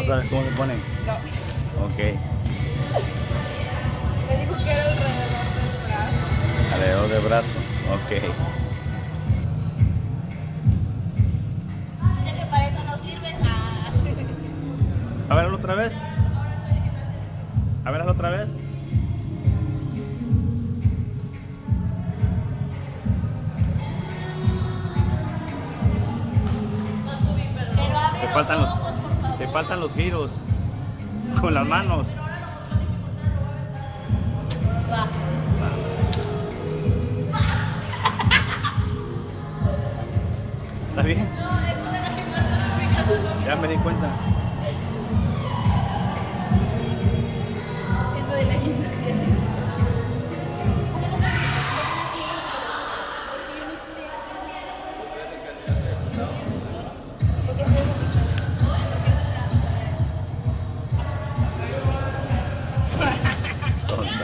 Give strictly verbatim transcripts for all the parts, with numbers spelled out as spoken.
sabes cómo se ponen? No. Ok. Me dijo que era alrededor del brazo. Alrededor del brazo. Ok. Dice que para eso no sirve. Ah. A ver, hazlo otra vez. A ver, hazlo otra vez. Pero abre Te los faltan los, ojos, por favor. te faltan los giros con las manos. Va. ¿Está bien? No, esto de la gimnasia no me queda dolor. Ya me di cuenta. Esto de la gimnasia. Sonsa.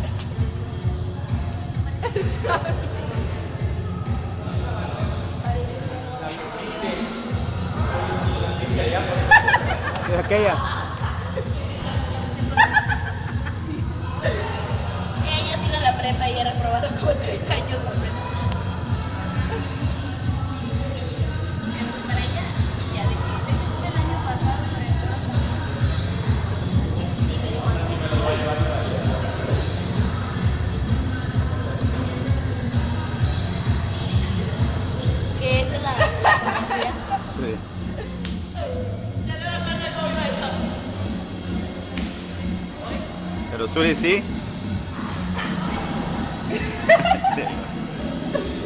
Es aquella. Ella ha sido en la prepa y era reprobado como tres años. Para ella, ya de que, de hecho estuve el año pasado, pero en todas y me dio más. Que esa es la, la ecografía. Sí. Pero Suri sí. Sí.